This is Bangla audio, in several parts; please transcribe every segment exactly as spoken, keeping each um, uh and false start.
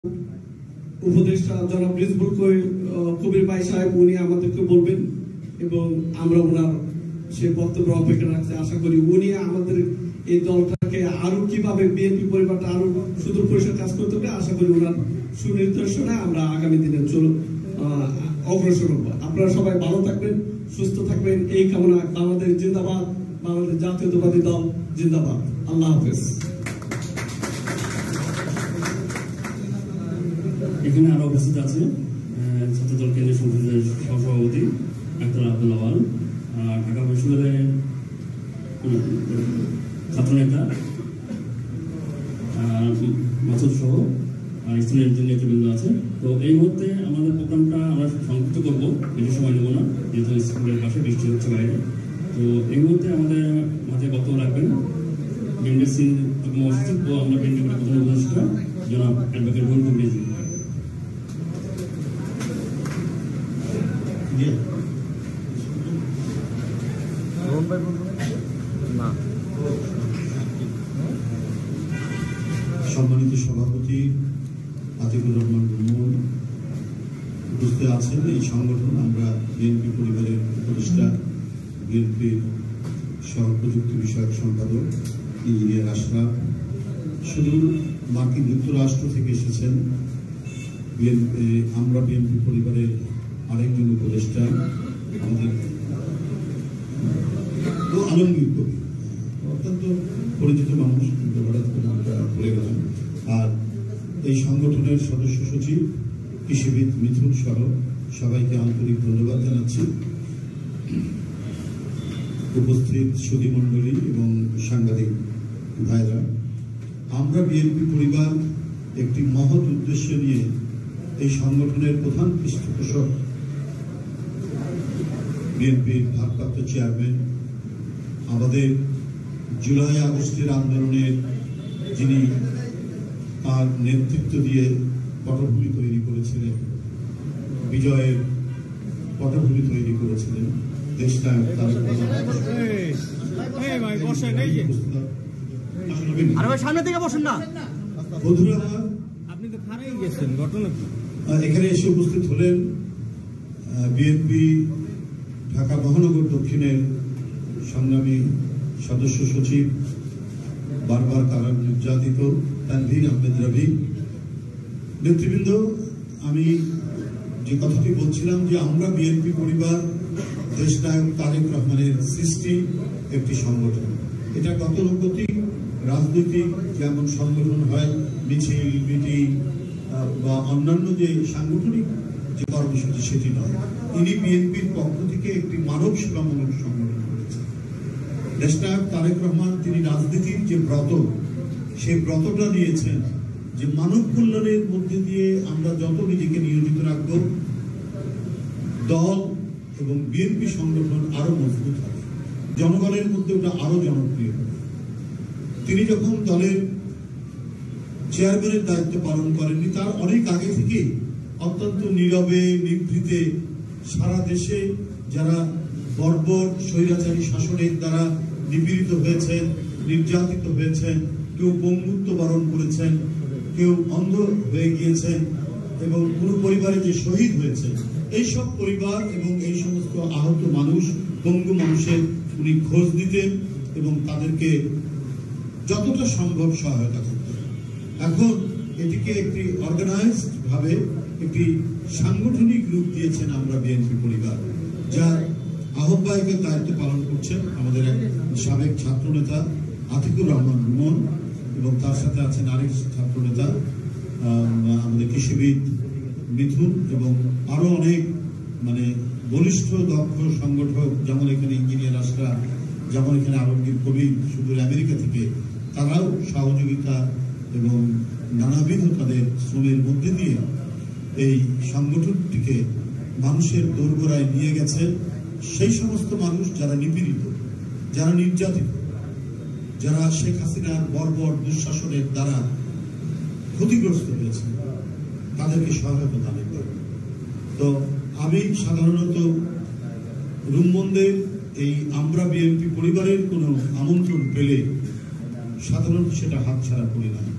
উপদেষ্টা জনাব রিজবুল কবির ভাই সাহেব উনি আমাদেরকে বলবেন এবং আমরা ওনার সে বক্তব্য অপেক্ষা রাখছি। আশা করি উনি আমাদের এই দলটাকে আরো কিভাবে বিএনপি পরিবারটা আরো সুদূর পরিসর কাজ করতে হবে, আশা করি ওনার সুনির্দেশনা আমরা আগামী দিনে চল অগ্রসর হব। আপনারা সবাই ভালো থাকবেন, সুস্থ থাকবেন, এই কামনা। বাংলাদেশ জিন্দাবাদ, বাংলাদেশ জাতীয়তাবাদী দল জিন্দাবাদ। আল্লাহ হাফেজ। এখানে আরো উপস্থিত আছে ছাত্রদল কেন্দ্রীয় সংসদের সহসভাপতি ডাক্তার আব্দুল আওয়াল, ঢাকা বিশ্ববিদ্যালয়ের ছাত্রনেতা মাসুদ সহ স্থানীয় নেতৃবৃন্দ আছে। তো এই মুহূর্তে আমাদের প্রোগ্রামটা আমরা সংযুক্ত করবো, বেশি সময় নেব না, যেহেতু স্কুলের পাশে বৃষ্টি হচ্ছে বাইরে। তো এই মুহূর্তে আমাদের মাঝে বক্তব্য রাখবেন বিএনপিসি যুগ্ম মহাসচিব ও আমরা বিএনপির প্রধান উপদেষ্টা জনাব অ্যাডভোকেট রুহুল রিজভী। সম্মানিত সভাপতি আতিকুর রহমান রুমন উপস্থিত আছেন। এই সংগঠন আমরা বিএনপি পরিবারের উপদেষ্টা, বিএনপির সহ প্রযুক্তি বিষয়ক সম্পাদক ইঞ্জিনিয়ার আশরাফ, শুধু মার্কিন যুক্তরাষ্ট্র থেকে এসেছেন বিএনপি, আমরা বিএনপি পরিবারের আরেকজন উপদেষ্টা আমাদের আলমগীর কবি, অত্যন্ত পরিচিত মানুষ, হঠাৎ করে আমরা ভুলে গেলাম। আর এই সংগঠনের সদস্য সচিব কৃষিবিদ মিথুন সহ সবাইকে আন্তরিক ধন্যবাদ জানাচ্ছি। উপস্থিত সুধীমণ্ডলী এবং সাংবাদিক ভাইরা, আমরা বিএনপি পরিবার একটি মহৎ উদ্দেশ্য নিয়ে এই সংগঠনের প্রধান পৃষ্ঠপোষক বিএনপির ভারপ্রাপ্ত চেয়ারম্যান, আমাদের জুলাই আগস্টের আন্দোলনের যিনি তার নেতৃত্ব দিয়ে পটভূমি তৈরি করেছিলেন, বিজয়ের পটভূমি তৈরি করেছিলেন দেশনায়ক তারেক রহমান। এখানে এসে উপস্থিত হলেন বিএনপি ঢাকা মহানগর দক্ষিণের সংগ্রামী সদস্য সচিব, বারবার কারা নির্যাতিত তানভীর আহমেদ রবি। নেতৃবৃন্দ, আমি যে কথাটি বলছিলাম যে আমরা বিএনপি পরিবার দেশনায়ক তারেক রহমানের সৃষ্টি একটি সংগঠন। এটা গতানুগতিক রাজনৈতিক যেমন সংগঠন হয়, মিছিল, মিটিং বা অন্যান্য যে সাংগঠনিক যে কর্মসূচি সেটি নয়। তিনি বিএনপির পক্ষ থেকে একটি মানব সেবামূলক সংগঠন করেছেন। দেশনায়ক তারেক রহমান তিনি রাজনীতির যে ব্রত, সেই ব্রতটা নিয়েছেন যে মানব কল্যাণের মধ্যে দিয়ে আমরা যত নিজেকে নিয়োজিত রাখব, দল এবং বিএনপি সংগঠন আরো মজবুত হবে, জনগণের মধ্যে ওটা আরো জনপ্রিয় হবে। তিনি যখন দলের চেয়ারম্যানের দায়িত্ব পালন করেননি, তার অনেক আগে থেকে অত্যন্ত নীরবে নিভৃতে সারা দেশে যারা বর্বর স্বৈরাচারী শাসনের দ্বারা নিপীড়িত হয়েছেন, নির্যাতিত হয়েছেন, কেউ পঙ্গুত্ব বরণ করেছেন, কেউ অন্ধ হয়ে গিয়েছেন এবং কোনো পরিবারে যে শহীদ হয়েছে, এইসব পরিবার এবং এই সমস্ত আহত মানুষ, পঙ্গু মানুষের উনি খোঁজ দিতেন এবং তাদেরকে যতটা সম্ভব সহায়তা করতেন। এখন এটিকে একটি অর্গানাইজড ভাবে একটি সাংগঠনিক রূপ দিয়েছেন আমরা বিএনপি পরিবার, যার আহ্বায়কের দায়িত্ব পালন করছেন আমাদের এক সাবেক ছাত্রনেতা আতিকুর রহমান রুমন এবং তার সাথে আছেন আরেক ছাত্রনেতা আমাদের কৃষিবিদ মিথুন এবং আরো অনেক মানে বলিষ্ঠ দক্ষ সংগঠক, যেমন এখানে ইঞ্জিনিয়ার আশরাফ, যেমন এখানে আলমগীর কবি সুদূর আমেরিকা থেকে, তারাও সহযোগিতা এবং নানাবিধ তাদের শ্রমের মধ্যে দিয়ে এই সংগঠনটিকে মানুষের দোরগোড়ায় নিয়ে গেছে। সেই সমস্ত মানুষ যারা নিপীড়িত, যারা নির্যাতিত, যারা শেখ হাসিনার বর্বর দুঃশাসনের দ্বারা ক্ষতিগ্রস্ত হয়েছে, তাদেরকে সহায়তা দান করে। তো আমি সাধারণত রুমবন্দের এই আমরা বিএনপি পরিবারের কোনো আমন্ত্রণ পেলে সাধারণত সেটা হাতছাড়া করি না।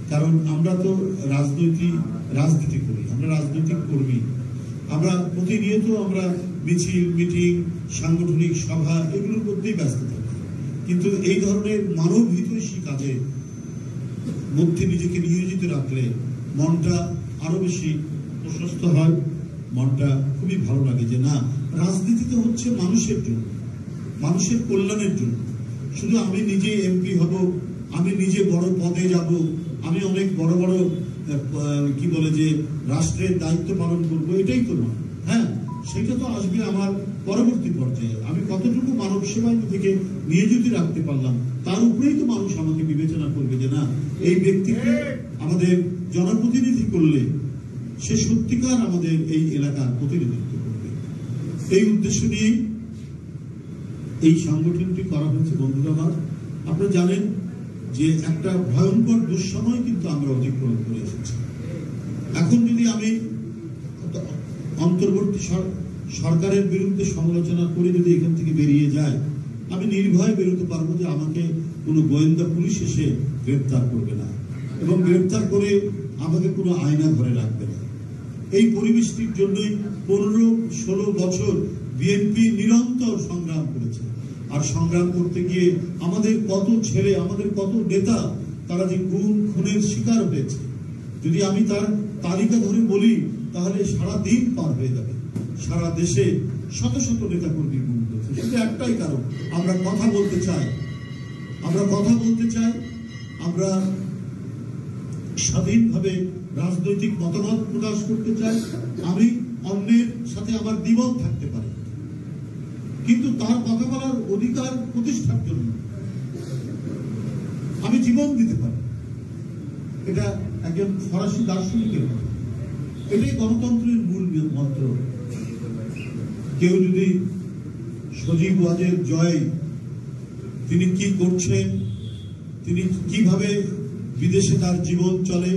কারণ আমরা তো রাজনৈতিক রাজনীতি করি, আমরা রাজনৈতিক কর্মী, আমরা প্রতিনিয়ত আমরা মিছিল, মিটিং, সাংগঠনিক সভা এগুলোর মধ্যেই ব্যস্ত থাকি। কিন্তু এই ধরনের মানব হিতৈষী কাজে মধ্যে নিজেকে নিয়োজিত রাখলে মনটা আরো বেশি প্রশস্ত হয়, মনটা খুবই ভালো লাগে যে না, রাজনীতি তো হচ্ছে মানুষের জন্য, মানুষের কল্যাণের জন্য। শুধু আমি নিজে এমপি হব, আমি নিজে বড় পদে যাব, আমি অনেক বড় বড় কি বলে যে রাষ্ট্রের দায়িত্ব পালন করবো, এটাই তো নয়। হ্যাঁ, সেটা তো আসবে আমার পরবর্তী পর্যায়ে। আমি কতটুকু মানব সেবায় থেকে নিয়োজিত রাখতে পারলাম, তার উপরেই তো মানুষ আমাকে বিবেচনা করবে যে না, এই ব্যক্তিকে আমাদের জনপ্রতিনিধি করলে সে সত্যিকার আমাদের এই এলাকার প্রতিনিধিত্ব করবে। এই উদ্দেশ্য নিয়েই এই সংগঠনটি করা হয়েছে। বন্ধুরা আমার, আপনারা জানেন যে একটা ভয়ঙ্কর দুঃসময় কিন্তু আমরা অতিক্রম করে এসেছি। এখন যদি আমি অন্তর্বর্তী সরকারের বিরুদ্ধে সমালোচনা করে যদি এখান থেকে বেরিয়ে যায়, আমি নির্ভয়ে বেরোতে পারবো যে আমাকে কোনো গোয়েন্দা পুলিশ এসে গ্রেপ্তার করবে না এবং গ্রেপ্তার করে আমাকে কোনো আয়না ঘরে রাখবে না। এই পরিবেশটির জন্যই পনেরো ষোলো বছর বিএনপি নিরন্তর সংগ্রাম করেছে। আর সংগ্রাম করতে গিয়ে আমাদের কত ছেলে, আমাদের কত নেতা তারা যে গুম খুনের শিকার হয়েছে, যদি আমি তার তালিকা ধরে বলি তাহলে সারা দিন পার হয়ে যাবে। সারা দেশে শত শত নেতা কর্মী গুম হয়েছে। শুধু একটাই কারণ, আমরা কথা বলতে চাই, আমরা কথা বলতে চাই, আমরা স্বাধীনভাবে রাজনৈতিক মতামত প্রকাশ করতে চাই। আমি অন্যের সাথে আমার দ্বিমত থাকতে পারি, কিন্তু তার কথা বলার অধিকার প্রতিষ্ঠার জন্য আমি জীবন দিতে পারি। এটা একজন ফরাসি দার্শনিকের কথা। এটাই গণতন্ত্রের মূল মন্ত্র। কেউ যদি সজীব ওয়াজের জয়, তিনি কি করছেন, তিনি কিভাবে বিদেশে তার জীবন চলে,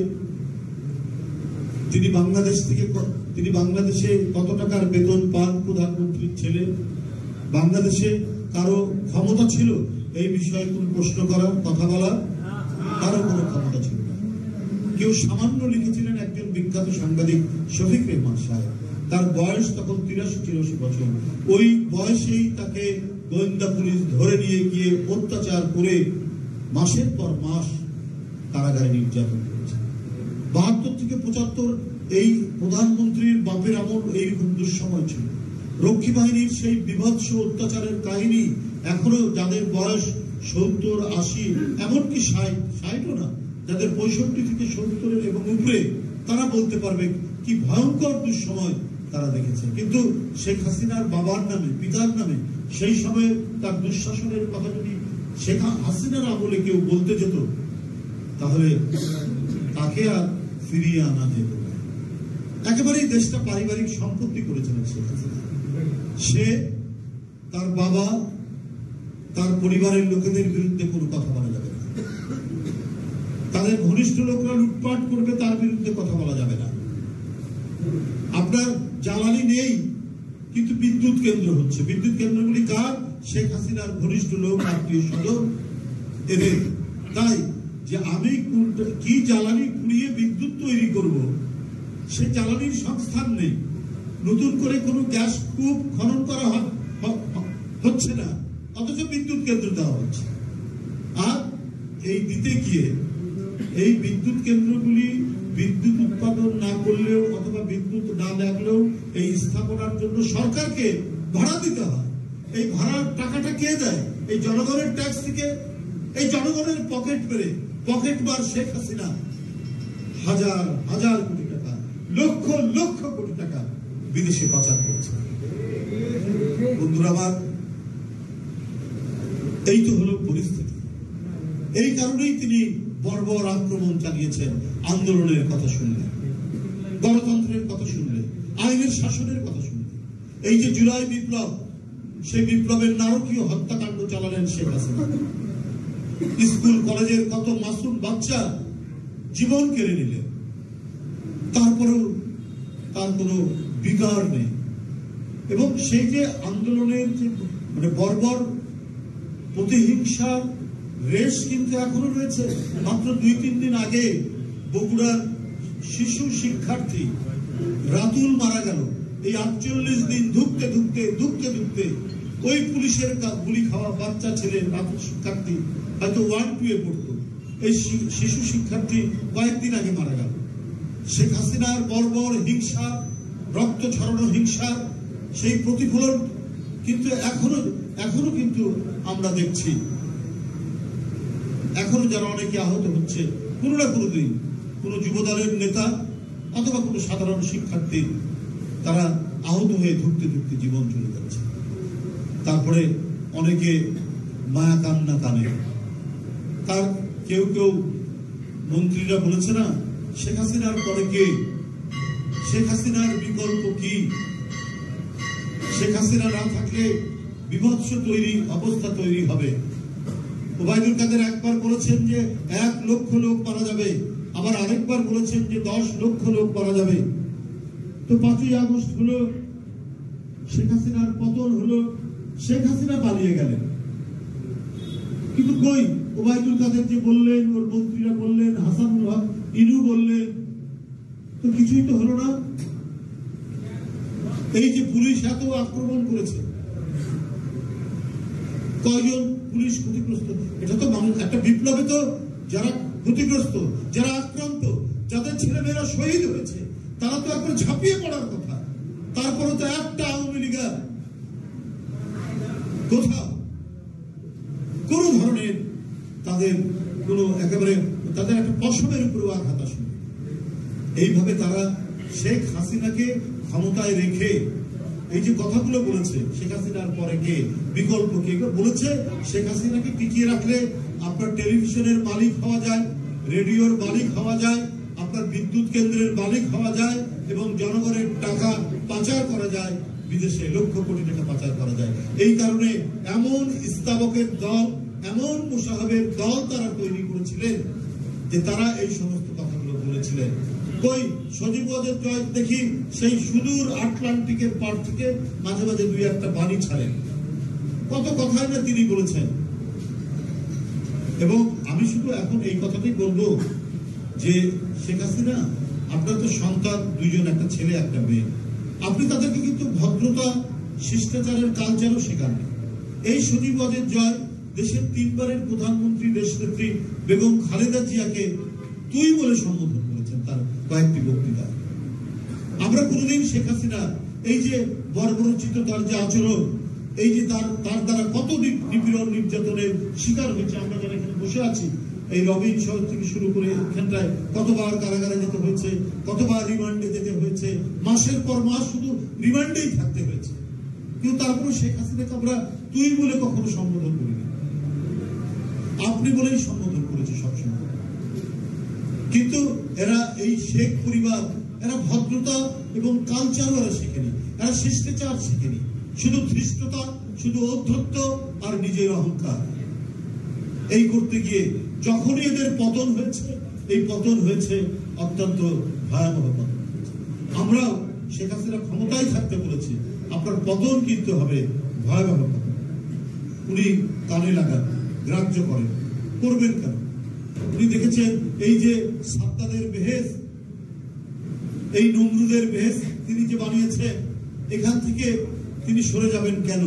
তিনি বাংলাদেশ থেকে তিনি বাংলাদেশে কত টাকার বেতন পান, প্রধানমন্ত্রীর ছেলে, বাংলাদেশে কারো ক্ষমতা ছিল এই বিষয়ে কোন প্রশ্ন করার, কথা বলার কারো কোনো ক্ষমতা ছিল না। কেউ সামান্য লিখেছিলেন একজন বিখ্যাত সাংবাদিক শফিক রেহমান সাহেব, তার বয়স তখন তিরাশি তিরাশি বছর। ওই বয়সেই তাকে গোয়েন্দা পুলিশ ধরে নিয়ে গিয়ে অত্যাচার করে মাসের পর মাস কারাগারে নির্যাতন করেছে। বাহাত্তর থেকে পঁচাত্তর এই প্রধানমন্ত্রীর বাপের আমল এইরকম দুঃসময় ছিল। রক্ষী বাহিনীর সেই বিভৎস অত্যাচারের কাহিনী এখনো যাদের বয়স সত্তর আশি এমনকি ষাট ষাটও না, যাদের পঁয়ষট্টি থেকে সত্তরের এবং উপরে, তারা বলতে পারবে কি ভয়ঙ্কর দুঃসময় তারা দেখেছে। কিন্তু শেখ হাসিনার বাবার নামে, পিতার নামে সেই সময় তার দুঃশাসনের কথা যদি শেখ হাসিনার আমলে কেউ বলতে যেত, তাহলে তাকে আর ফিরিয়ে আনা যেত না। একেবারেই দেশটা পারিবারিক সম্পত্তি করেছিলেন শেখ হাসিনা। সে তার বাবা, তার পরিবারের লোকেদের বিরুদ্ধে কোনো কথা বলা যাবে না, তাদের ঘনিষ্ঠ লোকরা লুটপাট করবে তার বিরুদ্ধে কথা বলা যাবে না। আপনার জ্বালানি নেই কিন্তু বিদ্যুৎ কেন্দ্র হচ্ছে, বিদ্যুৎ কেন্দ্রগুলি কার? শেখ হাসিনার ঘনিষ্ঠ লোক, আত্মীয় স্বজন এদের। তাই যে আমি কি জ্বালানি পুড়িয়ে বিদ্যুৎ তৈরি করব, সে জ্বালানির সংস্থান নেই, নতুন করে কোনো গ্যাস কূপ খনন করা হচ্ছে না, অথচ বিদ্যুৎ কেন্দ্র দেওয়া হচ্ছে। আর এই দিতে গিয়ে এই বিদ্যুৎ কেন্দ্রগুলি বিদ্যুৎ উৎপাদন না করলেও অথবা বিদ্যুৎ না লাগলেও এই স্থাপনার জন্য সরকারকে ভাড়া দিতে হয়। এই ভাড়ার টাকাটা কে দেয়? এই জনগণের ট্যাক্স থেকে। এই জনগণের পকেট পেরে পকেট বার শেখ হাসিনা হাজার হাজার কোটি টাকা, লক্ষ লক্ষ কোটি টাকা বিদেশে পাচার করছে। বন্ধুরা আমার, এই তো হলো পরিস্থিতি। এই কারণেই তিনি বর্বর আক্রমণ চালিয়েছেন। আন্দোলনের কথা শুনলে, গণতন্ত্রের কথা শুনলে, আইনের শাসনের কথা শুনলে, এই যে জুলাই বিপ্লব, সেই বিপ্লবের নারকীয় হত্যাকাণ্ড চালালেন শেখ হাসিনা। স্কুল কলেজের কত মাসুম বাচ্চা জীবন কেড়ে নিলেন, তারপরেও তার কোনো বিকার নেই। এবং সেই যে আন্দোলনের যে মানে বর্বর প্রতিহিংসার রেশ কিন্তু এখনো রয়েছে। মাত্র দুই তিন দিন আগে বগুড়ার শিশু শিক্ষার্থী রাতুল মারা গেল। এই আটচল্লিশ দিন ধুকতে ধুকতে ধুকতে ধুকতে ওই পুলিশের গুলি খাওয়া বাচ্চা ছেলে রাতুল শিক্ষার্থী হয়তো ওয়ান টু এ পড়তো, এই শিশু শিক্ষার্থী কয়েকদিন আগে মারা গেল। শেখ হাসিনার বর্বর হিংসা, রক্ত ঝরানো হিংসা, সেই প্রতিফলন কিন্তু এখনো এখনো কিন্তু আমরা দেখছি। এখনো যারা অনেকে আহত হচ্ছে, কোনো না কোনো দিন কোনো যুবদলের নেতা অথবা কোনো সাধারণ শিক্ষার্থী তারা আহত হয়ে ধুকতে ধুকতে জীবন চলে যাচ্ছে। তারপরে অনেকে মায়া কান্না কানে। তার কেউ কেউ মন্ত্রীরা বলেছে না, শেখ হাসিনার পরে কে, শেখ হাসিনার বিকল্প কি, শেখ হাসিনা না থাকলে বিভৎস তৈরি অবস্থা তৈরি হবে। ওবায়দুল কাদের একবার বলেছেন যে এক লক্ষ লোক মারা যাবে, আবার আরেকবার বলেছেন যে দশ লক্ষ লোক মারা যাবে। তো পাঁচই আগস্ট হলো, শেখ হাসিনার পতন হলো, শেখ হাসিনা পালিয়ে গেলেন। কিন্তু কই ওবায়দুল কাদের যে বললেন, ওর মন্ত্রীরা বললেন, হাসানুল হক ইনু বললেন, তো কিছুই তো হলো না। এই যে পুলিশ এত আক্রমণ করেছে, কয়জন পুলিশ ক্ষতিগ্রস্ত, এটা তো মানুষ একটা বিপ্লবে তো যারা ক্ষতিগ্রস্ত, যারা আক্রান্ত, যাদের ছেলেমেয়েরা শহীদ হয়েছে, তারা তো একবার ঝাঁপিয়ে পড়ার কথা। তারপরে তো একটা আওয়ামী লীগের কোথাও কোন ধরনের তাদের কোন একেবারে তাদের একটা পশমের উপরে আঘাত আসে। এইভাবে তারা শেখ হাসিনাকে ক্ষমতায় রেখে এই যে কথাগুলো বলেছে, শেখ হাসিনার পরে কে, বিকল্প কে, বলেছে শেখ হাসিনাকে টিকিয়ে রাখলে আপনার টেলিভিশনের মালিক হওয়া যায়, রেডিওর মালিক হওয়া যায়, আপনার বিদ্যুৎ কেন্দ্রের মালিক হওয়া যায় এবং জনগণের টাকা পাচার করা যায়, বিদেশে লক্ষ কোটি টাকা পাচার করা যায়। এই কারণে এমন ইস্তাবকের দল, এমন মুসাহাবের দল তারা তৈরি করেছিলেন যে তারা এই সমস্ত কথাগুলো বলেছিলেন। কই সজীব ওয়াজেদ জয় দেখি সেই সুদূর আটলান্টিকের পার থেকে মাঝে মাঝে দুই একটা বাণী ছাড়েন, কত কথাই না তিনি বলেছেন। এবং আমি শুধু এখন এই কথাটাই বলবো যে শেখ হাসিনা, আপনার তো সন্তান দুইজন, একটা ছেলে একটা মেয়ে, আপনি তাদেরকে কিন্তু ভদ্রতা শিষ্টাচারের কালচারও শেখান। এই সজীব ওয়াজেদ জয় দেশের তিনবারের প্রধানমন্ত্রী দেশনেত্রী বেগম খালেদা জিয়াকে তুই বলে সম্বোধন করেছেন তার কয়েকটি বক্তৃতায়। আমরা কোনদিন শেখ হাসিনা এই যে বর্বরচিত তার যে আচরণ, এই যে তার তার দ্বারা কত নিপীড়ন নির্যাতনের শিকার হয়েছে, আমরা যারা এখানে বসে আছি, এই রবিন শহর থেকে শুরু করে এখানটায় কতবার কারাগারে যেতে হয়েছে, কতবার রিমান্ডে যেতে হয়েছে, মাসের পর মাস শুধু রিমান্ডেই থাকতে হয়েছে। কিন্তু তারপরে শেখ হাসিনাকে আমরা তুই বলে কখনো সম্বোধন করিনি, আপনি বলেই সম্বোধন করেছে সবসময়। কিন্তু এরা এই শেখ পরিবার, এরা ভদ্রতা এবং কালচারও এরা শেখেনি, এরা শিষ্টাচার শেখেনি, শুধু ধৃষ্টতা, শুধু ঔদ্ধত্য আর নিজের অহংকার। এই করতে গিয়ে যখনই এদের পতন হয়েছে, এই পতন হয়েছে অত্যন্ত ভয়াবহ পতন। আমরাও শেখ হাসিনা ক্ষমতায় থাকতে বলেছি, আপনার পতন কিন্তু হবে ভয়াবহ পতন। উনি কানে লাগান, গ্রাহ্য করেন, করবেন কেন? উনি দেখেছেন এই যে সাত্তাদের বেহেস, এই নমরুদের বেহেস তিনি যে বানিয়েছেন, এখান থেকে তিনি সরে যাবেন কেন?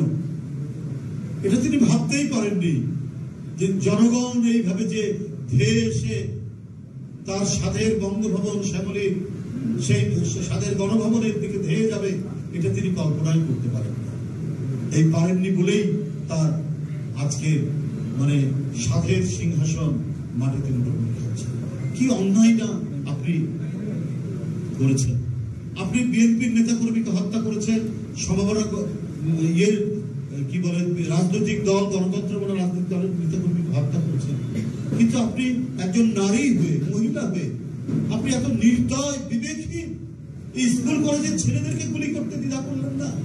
এটা তিনি ভাবতেই পারেননি যে জনগণ এইভাবে যে ধেয়ে এসে তার সাধের বঙ্গভবন শ্যামলীর সেই সাধের গণভবনের দিকে ধেয়ে যাবে, এটা তিনি কল্পনাই করতে পারেন না। এই পারেননি বলেই তার আজকে মানে সাধের সিংহাসন মাটিতে লুটোপুটি খাচ্ছে। কি অন্যায় না আপনি করেছেন! আপনি বিএনপির নেতা কর্মীকে হত্যা করেছেন, সম্ভাবনা ইয়ের কি বলে রাজনৈতিক দল, গণতন্ত্র বলে রাজনৈতিক দলের নেতা কর্মীকে হত্যা করেছেন। কিন্তু আপনি একজন নারী হয়ে, মহিলা হয়ে, আপনি এত নির্দয় বিবেকহীন এই স্কুল কলেজের ছেলেদেরকে গুলি করতে দ্বিধা করলেন না।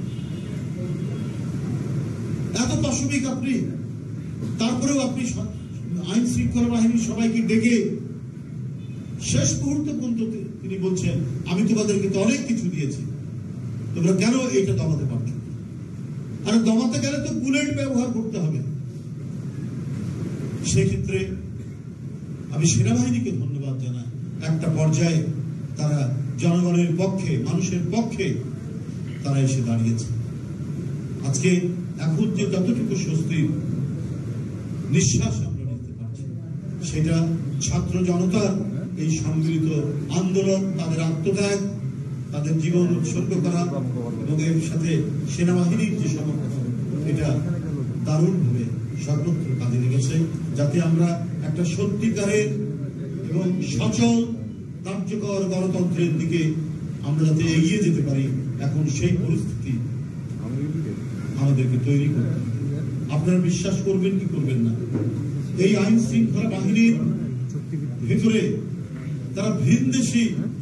এত পাশবিক আপনি, তারপরেও আপনি আইন শৃঙ্খলা বাহিনীর সবাইকে ডেকে শেষ মুহূর্তে পর্যন্ত তিনি বলছেন, আমি তোমাদেরকে তো অনেক কিছু দিয়েছি, তোমরা কেন এটা দমাতে পারছো? আর দমাতে গেলে তো বুলেট ব্যবহার করতে হবে। সেক্ষেত্রে আমি সেনাবাহিনীকে ধন্যবাদ জানাই, একটা পর্যায়ে তারা জনগণের পক্ষে, মানুষের পক্ষে তারা এসে দাঁড়িয়েছে। আজকে এখন যে যতটুকু স্বস্তির নিঃশ্বাস আমরা নিতে পারছি, সেটা ছাত্র জনতার এই সম্মিলিত আন্দোলন, তাদের আত্মত্যাগ, তাদের জীবন উৎসর্গ করা এবং এর সাথে সেনাবাহিনীর যে সমর্থন, এটা দারুণভাবে সর্বত্র কাজে লেগেছে, যাতে আমরা একটা সত্যিকারের এবং সচল কার্যকর গণতন্ত্রের দিকে আমরা যাতে এগিয়ে যেতে পারি। এখন সেই পরিস্থিতি আমাদেরকে তৈরি করতে হবে। আপনারা বিশ্বাস করবেন কি করবেন না, এই আইন শৃঙ্খলা বাহিনীর ভেতরে তারা ভিনদেশী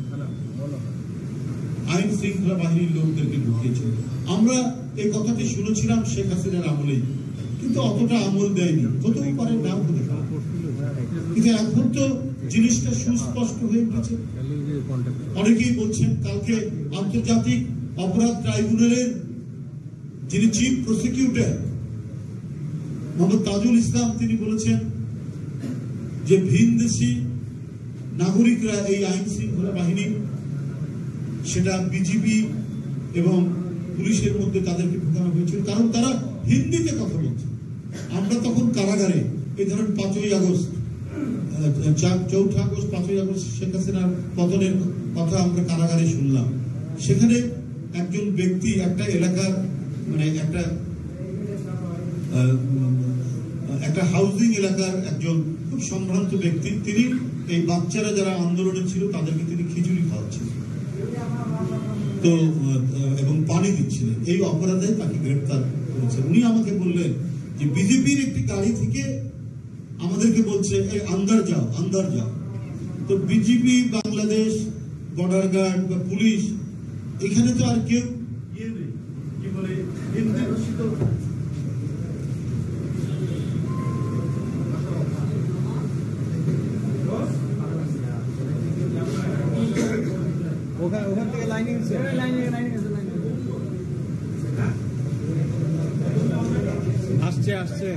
আইন শৃঙ্খলা বাহিনীর লোকদেরকে ঢুকিয়েছে। আমরা এই কথাটি শুনেছিলাম শেখ হাসিনার আমলেই, কিন্তু অতটা আমল দেয়নি, হতেও পারে নাও হতে পারে, কিন্তু এখন তো জিনিসটা সুস্পষ্ট হয়ে উঠেছে। অনেকেই বলছেন, কালকে আন্তর্জাতিক অপরাধ ট্রাইব্যুনালের যিনি চিফ প্রসিকিউটর মোহাম্মদ তাজুল ইসলাম, তিনি বলেছেন যে ভিনদেশী নাগরিকরা এই আইন শৃঙ্খলা বাহিনী, সেটা বিজিবি এবং পুলিশের মধ্যে তাদেরকে ঢোকানো হয়েছিল, কারণ তারা হিন্দিতে কথা বলছে। আমরা তখন কারাগারে, এই ধরেন পাঁচই আগস্ট, চৌঠা আগস্ট, পাঁচই আগস্ট শেখ হাসিনার পতনের কথা আমরা কারাগারে শুনলাম। সেখানে একজন ব্যক্তি একটা এলাকার, মানে একটা একটা হাউজিং এলাকার একজন খুব সম্ভ্রান্ত ব্যক্তি, তিনি এই বাচ্চারা যারা আন্দোলনে ছিল তাদেরকে তিনি খিচুড়ি খাওয়াচ্ছিলেন তো এবং পানি দিচ্ছিলেন। এই অপরাধে তাকে গ্রেফতার করেছে। উনি আমাকে বললেন যে বিজেপির একটি গাড়ি থেকে আমাদেরকে বলছে এই আন্দার যাও, আন্দার যাও। তো বিজেপি, বাংলাদেশ বর্ডার গার্ড বা পুলিশ, এখানে তো আর কেউ ইয়ে নেই, কি বলে হিন্দি ভাষিত ওখান থেকে লাইনিং আসছে আসছে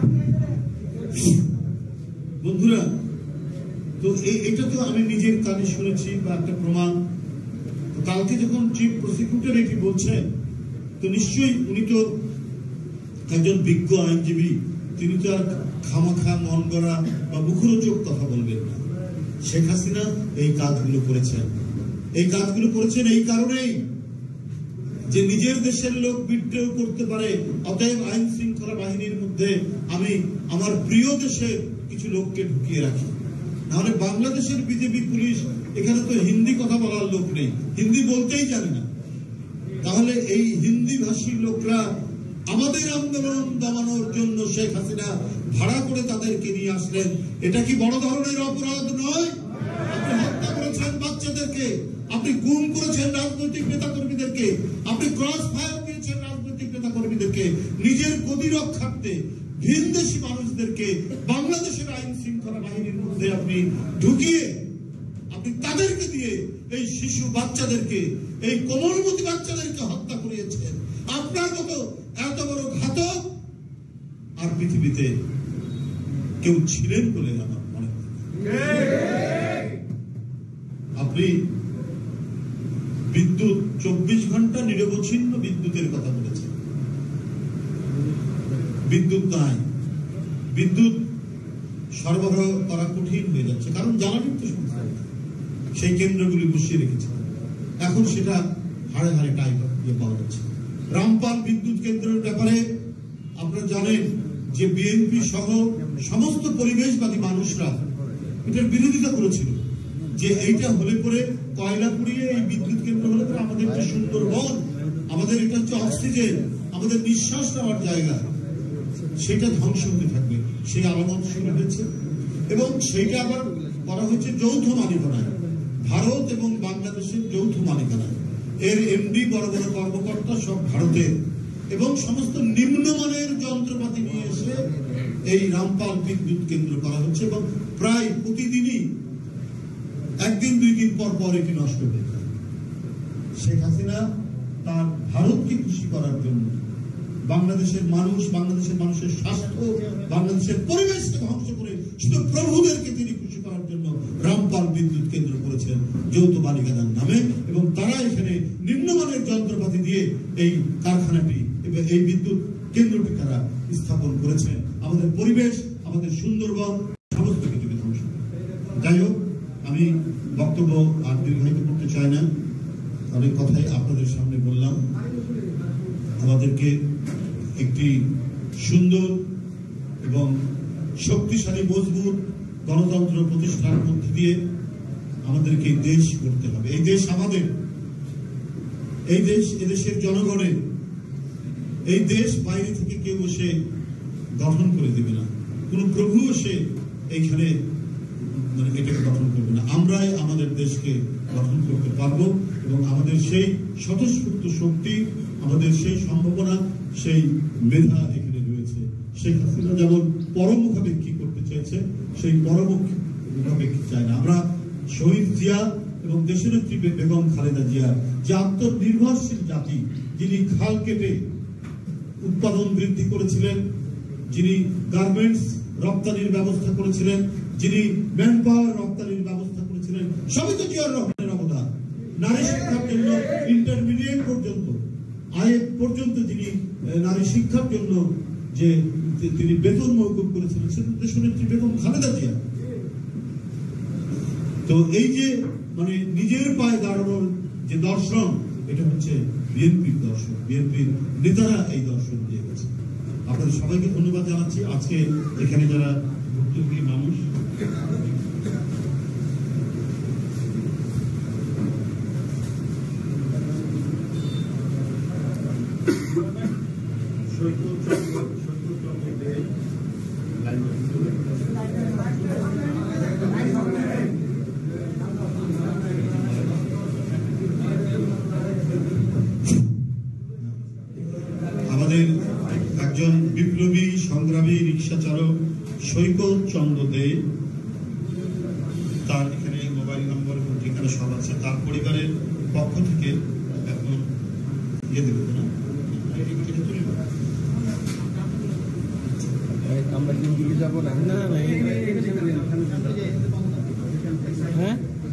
বন্ধুরা। তো এটা তো আমি নিজের কানে শুনেছি বা একটা প্রমাণ। কালকে যখন চিফ প্রসিকিউটর এটি বলছেন, তো নিশ্চয়ই উনি তো একজন বিজ্ঞ আইনজীবী, তিনি তো আর খামাখা মন গড়া বা মুখরোচক কথা বলবেন না। শেখ হাসিনা এই কাজগুলো করেছেন, এই কাজগুলো করেছেন এই কারণেই যে নিজের দেশের লোক বিদ্রোহ করতে পারে, অতএব আইন শৃঙ্খলা বাহিনীর মধ্যে আমি আমার প্রিয় দেশের কিছু লোককে ঢুকিয়ে রাখি। নাহলে বাংলাদেশের বিজেপি পুলিশ, এখানে তো হিন্দি কথা বলার লোক নেই, হিন্দি বলতেই জানে না। তাহলে এই হিন্দি ভাষী লোকরা আমাদের আন্দোলন দমানোর জন্য শেখ হাসিনা ভাড়া করে তাদেরকে নিয়ে আসলেন। এটা কি বড় ধরনের অপরাধ নয়? আপনি হত্যা করেছেন বাচ্চাদেরকে, আপনি গুম করেছেন রাজনৈতিক নেতা কর্মীদেরকে, আপনি ক্রস ফায়ার দিয়েছেন রাজনৈতিক নেতা কর্মীদেরকে, নিজের গদি রক্ষার্থে ভিনদেশী মানুষদেরকে বাংলাদেশের আইন শৃঙ্খলা বাহিনীর মধ্যে আপনি ঢুকিয়ে আপনি তাদেরকে দিয়ে এই শিশু বাচ্চাদেরকে, এই কোমলমতি বাচ্চাদেরকে হত্যা করিয়েছেন। আপনার মতো এত বড় ঘাতক আর পৃথিবীতে কেউ ছিলেন বলে আমার মনে হয়। আপনি বিদ্যুৎ চব্বিশ ঘন্টা নিরবচ্ছিন্ন বিদ্যুতের কথা বলেছেন। বিদ্যুৎ নাই, বিদ্যুৎ সরবরাহ করা কঠিন হয়ে যাচ্ছে, কারণ জ্বালানির তো সমস্যা, সেই কেন্দ্রগুলি বসিয়ে রেখেছে। এখন সেটা হাড়ে হাড়ে টাইপ পাওয়া যাচ্ছে। রামপাল বিদ্যুৎ কেন্দ্রের ব্যাপারে আপনারা জানেন যে বিএনপি সহ সমস্ত পরিবেশবাদী মানুষরা এটার বিরোধিতা করেছিল, যে এইটা হলে পরে কয়লা পুড়িয়ে এই বিদ্যুৎ কেন্দ্র হলে পরে আমাদের যে সুন্দরবন, আমাদের এটা হচ্ছে অক্সিজেন, আমাদের নিঃশ্বাস নেওয়ার জায়গা, সেটা ধ্বংস হতে থাকবে। সেই আলামত শুরু হয়েছে এবং সেইটা আবার করা হয়েছে যৌথ মালিকানায়, ভারত এবং বাংলাদেশের যৌথ মালিকানায়। এর এমডি, বড় বড় কর্মকর্তা সব ভারতের, এবং সমস্ত নিম্নমানের যন্ত্রপাতি নিয়ে এসে এই রামপাল বিদ্যুৎ কেন্দ্র করা হচ্ছে এবং প্রায় প্রতিদিনই একদিন দুই দিন পর পর এটি নষ্ট হয়ে যায়। শেখ হাসিনা তার ভারতকে খুশি করার জন্য বাংলাদেশের মানুষ, বাংলাদেশের মানুষের স্বাস্থ্য, বাংলাদেশের পরিবেশকে ধ্বংস করে শুধু প্রভুদেরকে তিনি খুশি করার জন্য রামপাল বিদ্যুৎ কেন্দ্র করেছেন। করেছেন যৌথ বালিকাদান নামে, এবং তারা এখানে নিম্নমানের যন্ত্রপাতি দিয়ে এই কারখানাটি এবং এই বিদ্যুৎ কেন্দ্রটি তারা স্থাপন করেছেন। আমাদের পরিবেশ, আমাদের সুন্দরবন সমস্ত কিছুকে ধ্বংস। যাই হোক, আমি বক্তব্য আর দীর্ঘায়িত করতে চাই না, অনেক কথাই আপনাদের সামনে বললাম। আমাদেরকে একটি সুন্দর এবং শক্তিশালী মজবুত গণতন্ত্র প্রতিষ্ঠার মধ্যে দিয়ে আমাদেরকে দেশ করতে হবে। এই দেশ আমাদের, এই দেশ এদেশের জনগণের। এই দেশ বাইরে থেকে কেউ এসে গঠন করে দেবে না, কোন প্রভু এসে এইখানে মানে এটাকে গঠন করবে না। আমরাই আমাদের দেশকে গঠন করতে পারবো, এবং আমাদের সেই স্বতঃস্ফূর্ত শক্তি, আমাদের সেই সম্ভাবনা, সেই মেধা এখানে রয়েছে। শেখ হাসিনা যেমন পরমুখাপেক্ষী করতে চেয়েছে, সেই পরমুখাপেক্ষী চায় না। আমরা শহীদ জিয়া এবং দেশনেত্রী বেগম খালেদা জিয়া যে আত্মনির্ভরশীল জাতি, যিনি খাল কেটে উৎপাদন বৃদ্ধি করেছিলেন, যিনি গার্মেন্টস রপ্তানির ব্যবস্থা করেছিলেন, যিনি ম্যান পাওয়ার রপ্তানির ব্যবস্থা করেছিলেন, সবই তো জিয়াউর রহমানের অবদান। নারী শিক্ষার জন্য ইন্টারমিডিয়েট পর্যন্ত, আয়ে পর্যন্ত যিনি নারী শিক্ষার জন্য যে তিনি বেতন মওকুফ করেছিলেন, সেটা দেশনেত্রী বেগম খালেদা জিয়া। তো এই যে মানে নিজের পায়ে দাঁড়ানোর যে দর্শন, এটা হচ্ছে বিএনপির দর্শন। বিএনপির নেতারা এই দর্শন দিয়ে গেছে। আপনাদের সবাইকে ধন্যবাদ জানাচ্ছি। আজকে এখানে যারা ভুক্তভোগী মানুষ, আমাদের একজন বিপ্লবী সংগ্রামী রিক্সা চালক সৈকত চন্দ্র দে, তার এখানে মোবাইল নম্বর এবং ঠিকানা সব আছে। তার পরিবারের পক্ষ থেকে এখন ইয়ে দেবে না, আমরা কি দিকে যাবো না? না না, হ্যাঁ,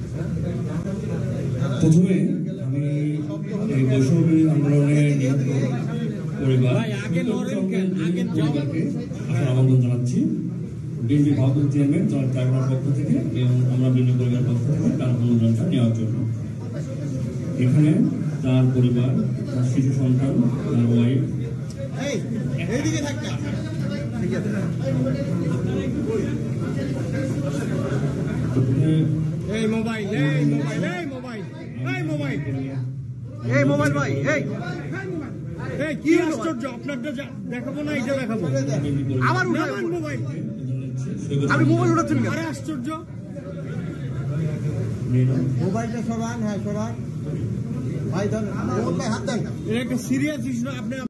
প্রথমে আমি এই বৈষম্য আন্দোলনের পরিবার পরিবারকে আসলে আমন্ত্রণ জানাচ্ছি। বিএনপি ভারপ্রাপ্ত চেয়ারম্যান ট্রাইব্যুনাল পক্ষ থেকে এবং আমরা বিএনপি পরিবার পক্ষ থেকে তার অনুদানটা নেওয়ার জন্য এখানে তার পরিবার, তার শিশু সন্তান, তার ওয়াইফ, এই মোবাইল এই মোবাইল এই মোবাইল এই মোবাইল এই মোবাইল ভাই, এই এই কি আশ্চর্য! আপনারটা দেখাবো না, এটা দেখাবো। আমার মোবাইল, আপনি মোবাইল উঠাচ্ছেন কেন? আরে আশ্চর্য! মোবাইলটা সরান, হ্যাঁ সরান ভাই, ধরেন হাত দেন। এটা একটা সিরিয়াস ইস্যু। আপনি